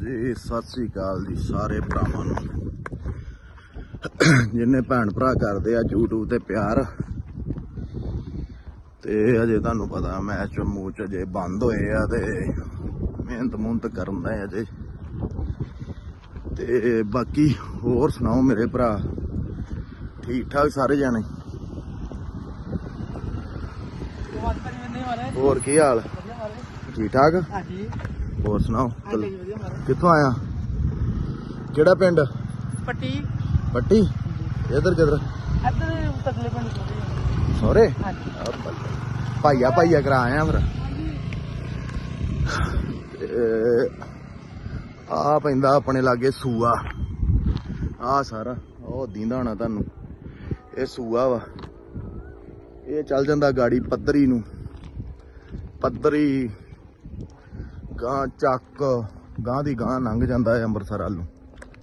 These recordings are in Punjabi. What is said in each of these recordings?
जी सत श्री अकाल जी सारे भरावां नूं जिन्ने भैन भरा करदे आ यूट्यूब ते प्यार ते अजे तुहानूं पता मैच मूच अजे बंद होए आ ते मेहनत मुहनत करन दे अजे ते बाकी होर सुनाओ मेरे भरा ठीक ठाक सारे जाने होर की हाल ठीक ठाक होर सुनाओ कित्थों आया केड़ा पिंड पट्टी पट्टी इधर किधर सोरे भाइया भाइया करा आया फिर आ पैंदा अपने लागे सूआ आ सारा ओ दींदा होना तुहानू ये सूआ वा ये चल जांदा गाड़ी पद्धरी नू पद्धरी गां चक गां दी गां लंघ जांदा है अंबरसर वाल नू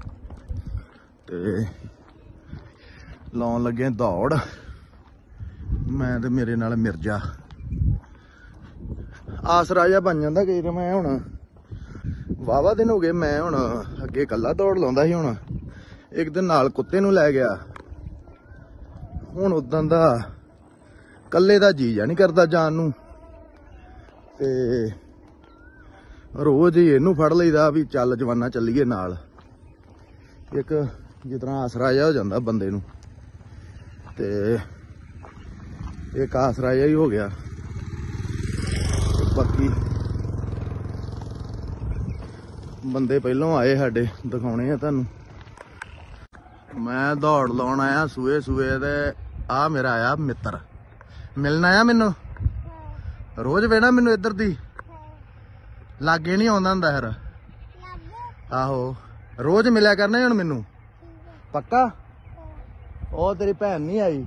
ते लाउन लगे दौड़ मैं ते मेरे नाल मिर्जा आसरा जिहा बन जांदा कई बार मैं हुण वाहवा दिन हो गए मैं हुण अगे कल्ला दौड़ लाउंदा सी हुण एक दिन नाल कुत्ते नू लै गया हुण उदन दा कल्ले दा जी जा नहीं करदा जान नू ते रोज ही इनू फड़ लईदा भी चल जवाना चलीए नाल एक जिस तरह आसरा जिहा हो जांदा बंदे नू ते एक आसरा जिहा ही हो गया बाकी बंदे पहलों आए साडे दिखाने आ तुहानू मैं दौड़ लाउण आया सूए सूए ते आ मेरा आया मित्र मिलन आया मैनू रोज वेना मैनू इधर दी लागे नहीं आउंदा हुंदा फिर आहो रोज मिलिया करना हुण मैनू पक्का ओ तेरी भैन नहीं आई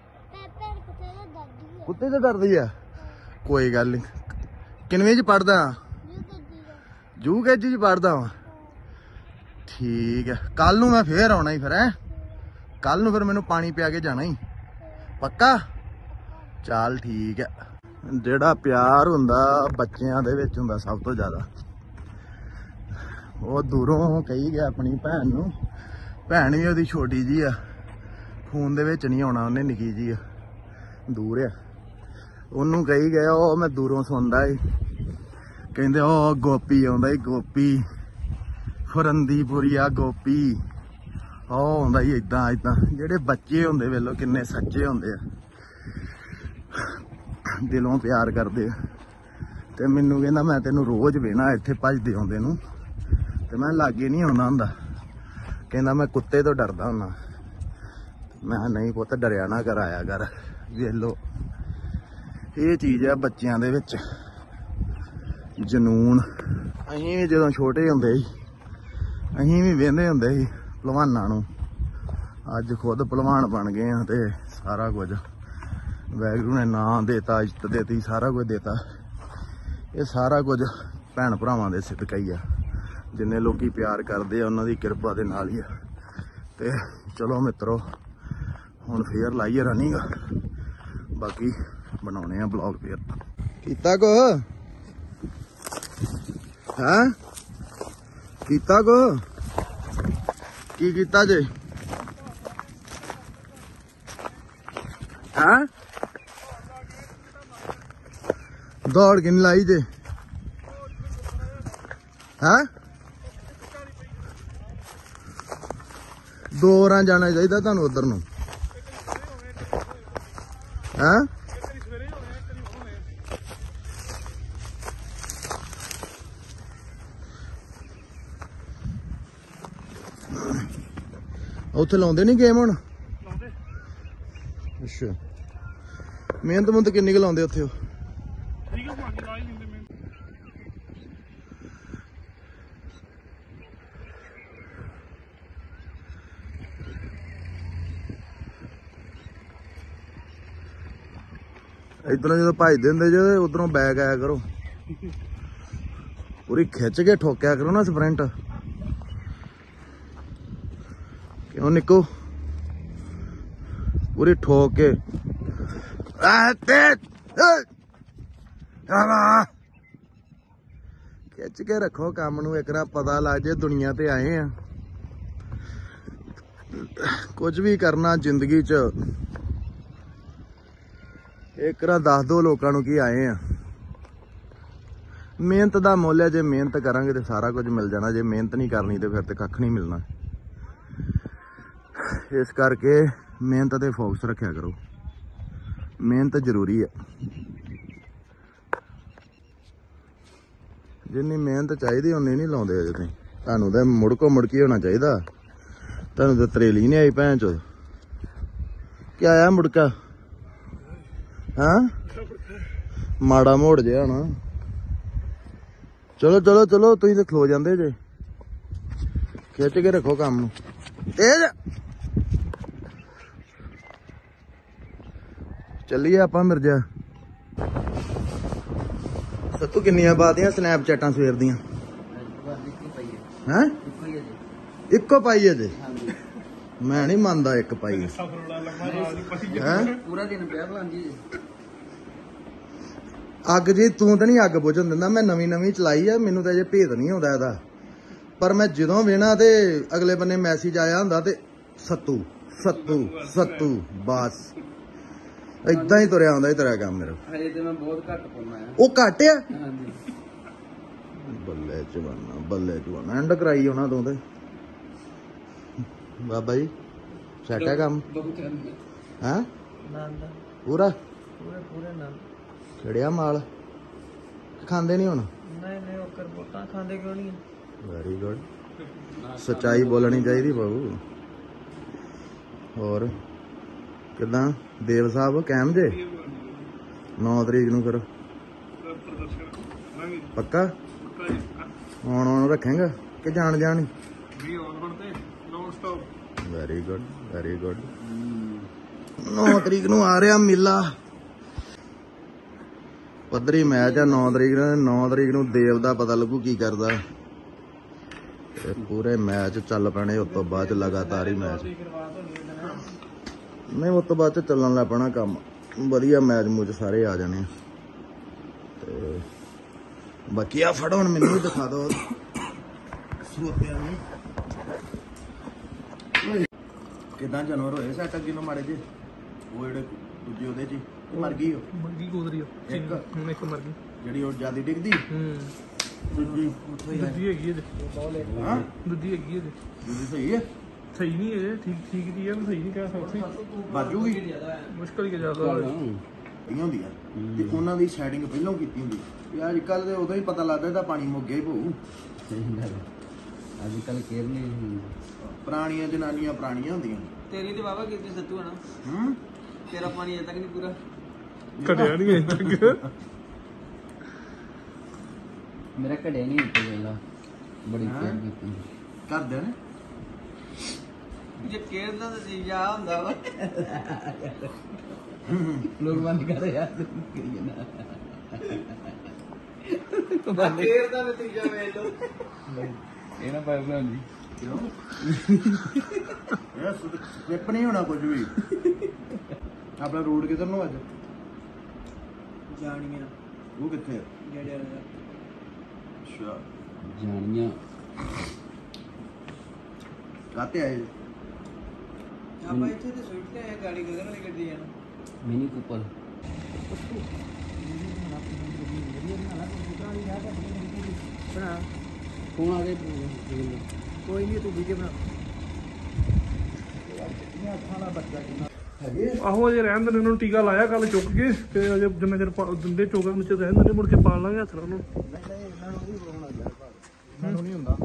कुत्ते तो डरदी है कोई गल नहीं किनवीं च पढ़दा UKG च पढ़दा वा ठीक है कल नू मैं फिर आउणा ही फिर है कल नू फिर मैनू पानी पिया के जाना ही पक्का चल ठीक है जेड़ा प्यार हुंदा बच्चियां दे विच हुंदा सब तो ज्यादा वो दूरों कही गया अपनी भैन नू भैन भी ओहदी छोटी जी आ फोन दे विच नहीं आउणा उन्हें निक्की जी आ दूर आ ओनू कही गया ओ मैं दूरों सुनदा ही कहंदे ओ गोपी आउंदा ही गोपी फरंदीपुरिया गोपी ओ आउंदा ही इदां इदां जेहड़े बच्चे हुंदे वेलो किन्ने सच्चे हुंदे आ दिलों प्यार करदे ते मैनू कहंदा मैं तेनू रोज वेना इत्थे भजदे आउंदे नू ते मैं लागे नहीं आउंदा हुंदा कहंदा मैं कुत्ते तो डरदा हुन्ना मैं नहीं पुत्त डरिया ना कर आया कर वेख लो ये चीज़ है बच्चों दे विच जनून असीं भी जदों छोटे हुंदे ही असीं भी वेंदे हुंदे ही भलवानां नूं अज खुद भलवान बन गए हैं ते सारा कुछ वाहिगुरू ने नाम देता इज्जत देती सारा कुछ देता ये सारा कुछ भैन भरावां दे सदका ही आ जिन्ने लोग प्यार करते हैं उन्होंने किरपा दे नाल ही आ ते चलो मित्रों हुण फेर लाइए रनिंग बाकी बनाने आ ब्लॉग फेर कीता को है कीता को की कीता जे है दौड़ किन लाई जे है दो बार जाना चाहिए तुहानू उधर नू है उत्थे लाउंदे नहीं गेम हुण अच्छा मेहनत मुहनत किन्नी क लाउंदे उत्थे इधरों जो भजदे हुंदे जे उधरों बैक आया करो पूरी खिच के ठोकिया करो ना स्प्रिंट क्यों निको पूरी ठोक के ਖਿੱਚ ਕੇ ਰੱਖੋ ਕੰਮ ਨੂੰ, ਇੱਕ ਨਾ ਪਤਾ ਲੱਗ ਜੇ ਦੁਨੀਆ ਤੇ ਆਏ ਆ। ਕੁਝ ਵੀ ਕਰਨਾ ਜ਼ਿੰਦਗੀ 'ਚ ਇੱਕ ਨਾ ਦੱਸ ਦੋ ਲੋਕਾਂ ਨੂੰ ਕੀ ਆਏ ਆ। ਮਿਹਨਤ ਦਾ ਮੁੱਲ ਹੈ, ਜੇ ਮਿਹਨਤ ਕਰਾਂਗੇ ਤੇ ਸਾਰਾ ਕੁਝ ਮਿਲ ਜਾਣਾ, ਜੇ ਮਿਹਨਤ ਨਹੀਂ ਕਰਨੀ ਤੇ ਫਿਰ ਤੇ ਕੱਖ ਨਹੀਂ ਮਿਲਣਾ। ਇਸ ਕਰਕੇ ਮਿਹਨਤ ਤੇ ਫੋਕਸ ਰੱਖਿਆ ਕਰੋ, ਮਿਹਨਤ ਜ਼ਰੂਰੀ ਹੈ। ਜਿੰਨੀ ਮਿਹਨਤ ਚਾਹੀਦੀ ਉਨੀ ਨਹੀਂ ਲਾਉਂਦੇ ਅਜੇ ਤੁਸੀਂ। ਤੁਹਾਨੂੰ ਤਾਂ ਮੁੜਕੋ ਮੁੜਕੀ ਹੋਣਾ ਚਾਹੀਦਾ, ਤੁਹਾਨੂੰ ਤਾਂ ਤਰੇਲੀ ਨਹੀਂ ਆਈ ਭੈਣ ਚੋ। ਕੀ ਆਇਆ ਮੁੜਕਾ? ਹਾਂ ਮਾੜਾ ਮੋੜ ਜਿਹਾ ਨਾ। ਚਲੋ ਚਲੋ ਚਲੋ, ਤੁਸੀਂ ਤਾਂ ਖਲੋ ਜਾਂਦੇ ਜੇ। ਖਿੱਚ ਕੇ ਰੱਖੋ ਕੰਮ ਨੂੰ, ਤੇਜ਼ ਚੱਲੀਏ ਆਪਾਂ ਮਿਰਜ਼ਾ। ਸੱਤੂ ਕਿੰਨੀਆਂ ਪਾਤੀਆਂ ਸਨੈਪਚੈਟਾਂ ਸਵੇਰ ਦੀਆਂ? ਹੈਂ ਇੱਕੋ ਪਾਈ ਹੈ ਜੇ? ਮੈਂ ਨਹੀਂ ਮੰਨਦਾ ਇੱਕ ਪਾਈ ਹੈ। ਪੂਰਾ ਦਿਨ ਪਿਆ ਬਲਾਂਦੀ ਜੀ। ਅੱਗ ਜੀ ਤੂੰ ਤਾਂ ਨਹੀਂ ਅੱਗ ਬੁਝਣ ਦਿੰਦਾ। ਮੈਂ ਨਵੀਂ ਚਲਾਈ ਆ, ਮੈਨੂੰ ਤਾਂ ਅਜੇ ਭੇਦ ਨਹੀਂ ਆਉਂਦਾ ਇਹਦਾ। ਪਰ ਮੈਂ ਜਦੋਂ ਵੇਣਾ ਤੇ ਅਗਲੇ ਬੰਨੇ ਮੈਸੇਜ ਆਇਆ ਹੁੰਦਾ ਤੇ ਸੱਤੂ ਸੱਤੂ ਸੱਤੂ, ਬਸ ਏਦਾਂ ਹੀ ਤੁਰਿਆ ਆਉਂਦਾ ਹੀ ਤੇਰਾ ਕੰਮ ਮੇਰਾ। ਹਜੇ ਤੇ ਮੈਂ ਬਹੁਤ ਘੱਟ ਪਾਉਣਾ ਆ। ਉਹ ਘੱਟ ਆ? ਹਾਂਜੀ ਬੱਲੇ ਜਵਾਨਾ, ਬੱਲੇ ਜਵਾਨਾ। ਐਂਡ ਕਰਾਈ ਉਹਨਾਂ ਤੋਂ ਤੇ ਬਾਬਾ ਜੀ ਸੈਟ ਹੈ ਕੰਮ? ਹੈਂ ਨੰਦ ਪੂਰਾ ਪੂਰੇ ਨੰਦ ਛੜਿਆ ਮਾਲ ਖਾਂਦੇ ਨਹੀਂ ਹੁਣ? ਨਹੀਂ ਉਹ ਕਰਬੋਟਾਂ ਖਾਂਦੇ ਕਿਉਂ ਨਹੀਂ? ਵੈਰੀ ਗੁੱਡ, ਸੱਚਾਈ ਬੋਲਣੀ ਚਾਹੀਦੀ ਬਾਬੂ। ਹੋਰ ਕਿੱਦਾਂ ਦੇਵ ਸਾਹਿਬ ਕੈਮ ਜੇ? 9 ਤਰੀਕ ਨੂੰ ਫਿਰ ਪੱਕਾ ਆਉਣ ਰੱਖੇਗਾ ਕਿ ਜਾਣ ਜਾਣ? Very good very good. 9 ਤਰੀਕ ਨੂੰ ਆ ਰਿਹਾ ਮੇਲਾ, ਪੱਧਰੀ ਮੈਚ ਆ 9 ਤਰੀਕ ਨੂੰ। 9 ਤਰੀਕ ਨੂੰ ਦੇਵ ਦਾ ਪਤਾ ਲੱਗੂ ਕੀ ਕਰਦਾ। ਪੂਰੇ ਮੈਚ ਚੱਲ ਪੈਣੇ, ਉਸ ਤੋਂ ਬਾਅਦ ਲਗਾਤਾਰ ਹੀ ਮੈਚ। ਨਹੀਂ ਉਸ ਤੋਂ ਬਾਅਦ ਚੱਲਣ ਲੱਗ ਪੈਣਾ ਕੰਮ, ਵਧੀਆ ਮੈਚ ਮੂਚ ਸਾਰੇ ਆ ਜਾਣੇ। ਤੇ ਬਾਕੀ ਆ ਫੜੋ ਹੁਣ, ਮੈਨੂੰ ਵੀ ਦਿਖਾ ਦਿਓ ਸਰੋਤਿਆਂ ਨੂੰ ਕਿੱਦਾਂ ਜਾਨਵਰ ਹੋਏ ਸੈਟ ਅੱਗੇ ਨੂੰ ਮਾੜੇ ਜੇ। ਉਹ ਜਿਹੜੇ ਦੂਜੇ ਉਹਦੇ ਚ ਮਰ ਗਈ, ਉਹ ਮਰ ਗਈ ਗੋਦਰੀ ਇੱਕ ਮਰ ਗਈ ਜਿਹੜੀ ਉਹ ਜਿਆਦਾ ਡਿੱਗਦੀ। ਦੂਜੀ ਦੂਜੀ ਹੈਗੀ ਇਹਦੇ। ਹਾਂ ਦੂਜੀ ਹੈਗੀ ਇਹਦੇ। ਦੂਜੀ ਸਹੀ ਹੈ? ਸਹੀ ਨਹੀਂ ਹੈ, ਠੀਕ ਜੀ ਹੈ, ਸਹੀ ਨਹੀਂ ਕਹਿ ਸਕਦੇ। ਬਾਜੂਗੀ ਮੁਸ਼ਕਲ ਹੀ ਜ਼ਿਆਦਾ ਇਹ ਹੁੰਦੀ ਆ ਤੇ ਉਹਨਾਂ ਦੀ ਸੈਟਿੰਗ ਪਹਿਲਾਂ ਕੀਤੀ ਹੁੰਦੀ। ਤੇ ਅੱਜ ਕੱਲ ਦੇ ਉਦੋਂ ਹੀ ਪਤਾ ਲੱਗਦਾ ਇਹਦਾ ਪਾਣੀ ਮੁੱਕ ਗਿਆ ਹੀ ਪਊ। ਅੱਜ ਕੱਲ ਕੇਅਰ ਨਹੀਂ। ਪੁਰਾਣੀਆਂ ਜਨਾਨੀਆਂ ਪੁਰਾਣੀਆਂ ਹੁੰਦੀਆਂ। ਤੇਰੀ ਤੇ ਬਾਬਾ ਕਿਤੇ ਸੱਤੂ ਹੈ ਨਾ, ਤੇਰਾ ਪਾਣੀ ਅਜੇ ਤੱਕ ਨਹੀਂ ਪੂਰਾ ਘਟਿਆ ਨਹੀਂ ਅਜੇ ਤੱਕ। ਮੇਰਾ ਘੜਿਆ ਨਹੀਂ ਇੱਥੇ ਵੇਲਾ, ਬੜੀ ਕੇਅਰ ਕੀਤੀ ਕਰਦੇ ਨੇ। ਜੇ ਕੇਅਰ ਦਾ ਨਤੀਜਾ ਹੁੰਦਾ ਵਾ ਲੋਕ ਬੰਦ ਕਰ ਯਾਰ ਕਰੀਏ ਨਾ। ਕੇਅਰ ਦਾ ਨਤੀਜਾ ਵੇਖ ਲੋ। ਇਹ ਨਾ ਪਾਇ ਬਣਾਉਂਦੀ ਕਿਉਂ? ਯਾਰ ਸਲਿੱਪ ਨਹੀਂ ਹੋਣਾ ਕੁਝ ਵੀ। ਆਪਣਾ ਰੋਡ ਕਿੱਧਰ ਨੂੰ ਅੱਜ? ਜਾਣੀਆਂ ਉਹ ਕਿੱਥੇ? ਜਿਹੜੇ ਅੱਛਾ ਜਾਣੀਆਂ ਕਾਤੇ ਆਏ? ਆਪਾਂ ਇੱਥੇ ਤੇ ਸਵਿਫਟ ਤੇ ਆਏ, ਗਾੜੀ ਗਗਨ ਵਾਲੀ ਗੱਡੀ ਆ ਮਿਨੀ ਕੂਪਰ। ਕੌਣ ਆ ਗਏ? ਕੋਈ ਨਹੀਂ, ਤੂੰ ਵੀਡੀਓ ਬਣਾ। ਆਹੋ ਅਜੇ ਰਹਿਣ ਦਿੰਦੇ, ਉਹਨਾਂ ਨੂੰ ਟੀਕਾ ਲਾਇਆ ਕੱਲ ਚੁੱਕ ਕੇ, ਤੇ ਅਜੇ ਜਿੰਨਾ ਚਿਰ ਦਿੰਦੇ ਚੋਗਾ ਵਿੱਚ ਰਹਿਣ ਦਿੰਦੇ, ਮੁੜ ਕੇ ਪਾਲ ਲਾਂਗੇ ਹੱਥ ਨਾਲ ਉਹਨੂੰ। ਨਹੀਂ ਇਹਨਾਂ ਨੂੰ ਨਹੀਂ ਹੋਣਾ ਯਾਰ, ਇਹਨਾਂ ਨੂੰ ਨਹੀਂ ਹੁੰਦਾ।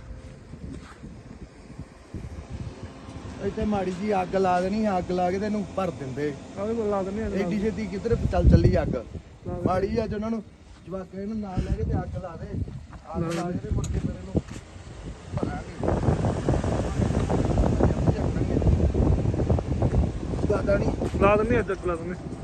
ਇੱਥੇ ਮਾੜੀ ਜੀ ਅੱਗ ਲਾ ਦੇਣੀ, ਅੱਗ ਲਾ ਕੇ ਤੇ ਇਹਨੂੰ ਭਰ ਦਿੰਦੇ। ਆਹ ਲਾ ਦਿੰਦੇ ਆ ਐਡੀ ਛੇਤੀ ਕਿੱਧਰ ਚੱਲੀ ਅੱਗ? ਮਾੜੀ ਅੱਜ ਉਹਨਾਂ ਨੂੰ ਜਵਾਕਾਂ ਨੂੰ ਨਾਲ ਲੈ ਕੇ ਤੇ ਅੱਗ ਲਾ ਦੇ। ਅੱਗ ਲਾ ਕੇ ਤੇ ਮੁੜ ਕੇ ਮੇਰੇ ਨੂੰ ਭਰਾਂਗੇ। ਜ਼ਿਆਦਾ ਨਹੀਂ ਲਾ ਦਿੰਦੇ ਅੱਜ ਲਾ ਦਿੰਦੇ।